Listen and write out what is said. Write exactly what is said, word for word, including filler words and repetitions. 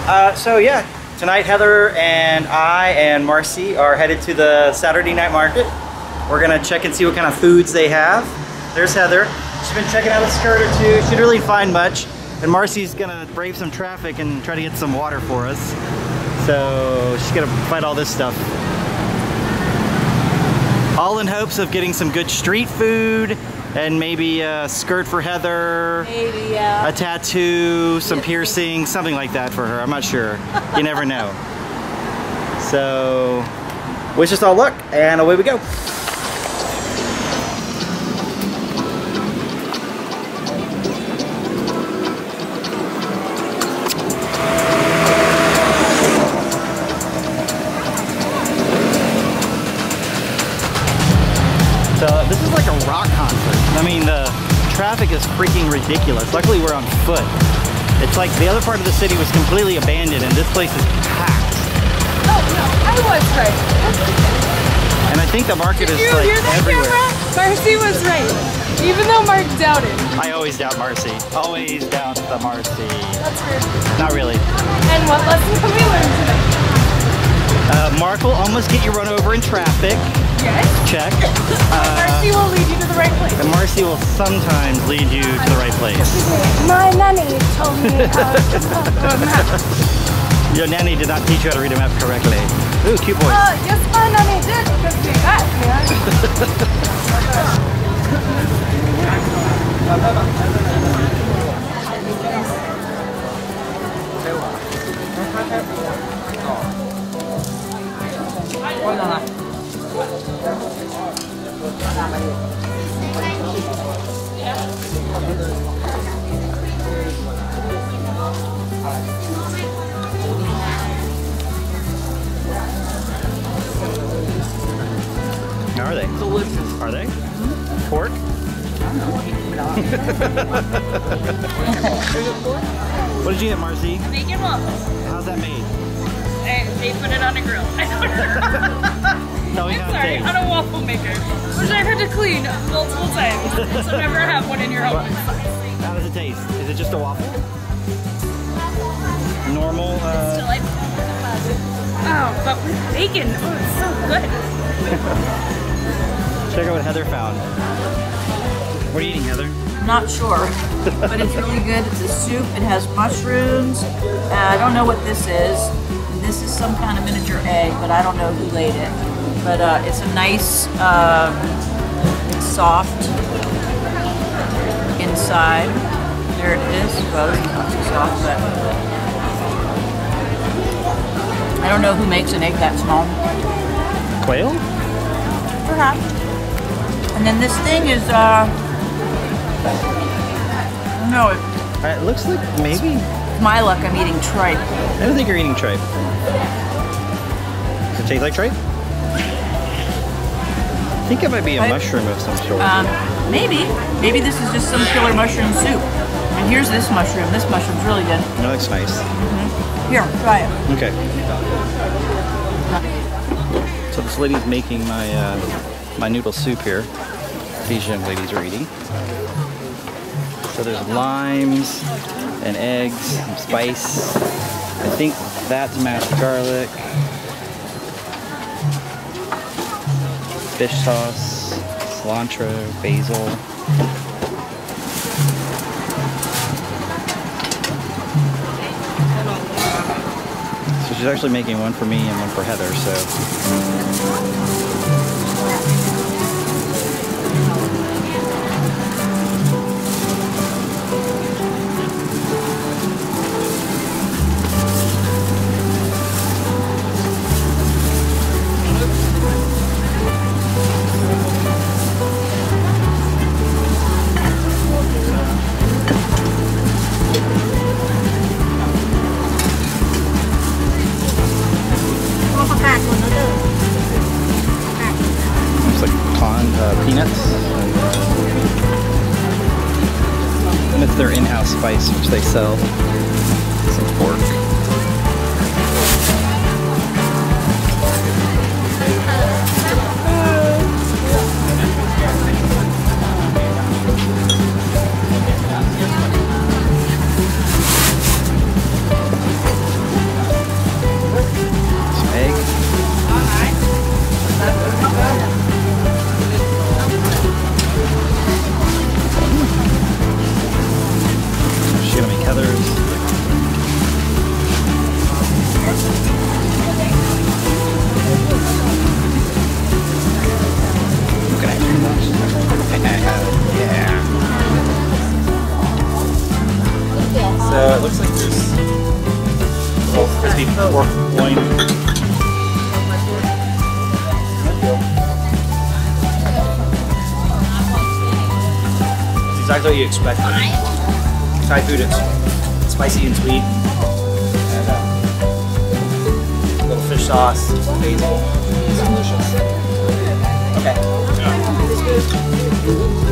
Uh, so yeah, tonight Heather and I and Marcy are headed to the Saturday night market. We're gonna check and see what kind of foods they have. There's Heather. She's been checking out a skirt or two. She didn't really find much. And Marcy's gonna brave some traffic and try to get some water for us. So she's gonna fight all this stuff. All in hopes of getting some good street food and maybe a skirt for Heather. Maybe, yeah. A tattoo, some piercing, something like that for her. I'm not sure. You never know. So, wish us all luck, and away we go. So this is like a rock concert. I mean, the traffic is freaking ridiculous. Luckily, we're on foot. It's like the other part of the city was completely abandoned, and this place is packed. Oh no, I was right. And I think the market Did is you like hear that, everywhere. Camera? Marcy was right, even though Mark doubted. I always doubt Marcy. Always doubt the Marcy. That's weird. Not really. And what lesson can we learn today? Uh, Mark will almost get you run over in traffic. Yes. Check. Uh, Marcy will lead you to the right place. and Marcy will sometimes lead you to the right place. My nanny told me how to follow a map. Your nanny did not teach you how to read a map correctly. Ooh, cute boys. Uh, yes, my nanny did, because we got here. How are they? Delicious. Are they? Mm-hmm. Pork? What did you get, Marcy? Bacon waffles. How's that made? And they put it on a grill. I don't know. Tell me I'm how sorry, it tastes. on a waffle maker, which I've had to clean multiple times. So never have one in your home. How does it taste? Is it just a waffle? Normal? Uh... Delightful. Oh, but with bacon, oh, it's so good. Check out what Heather found. What are you eating, Heather? Not sure, but it's really good. It's a soup. It has mushrooms. Uh, I don't know what this is. This is some kind of miniature egg, but I don't know who laid it. But uh, it's a nice, um, it's soft inside. There it is. Well, it's not too soft, but I don't know who makes an egg that small. Quail? Perhaps. And then this thing is, uh, no, it, Uh, it looks like maybe... my luck, I'm eating tripe. I don't think you're eating tripe. Does it taste like tripe? I think it might be a I- mushroom of some sort. Um, maybe. Maybe this is just some killer mushroom soup. And here's this mushroom. This mushroom's really good. That looks nice. Here, try it. Okay. So this lady's making my uh, my noodle soup here. These young ladies are eating. So there's limes and eggs and spice. I think that's mashed garlic. Fish sauce, cilantro, basil. So she's actually making one for me and one for Heather, so. Looks like pond uh, peanuts. And it's their in-house spice, which they sell. Some pork. beef pork loin. It's exactly what you expect. Thai food, it's spicy and sweet. And uh, a little fish sauce, basil. It's delicious. Okay.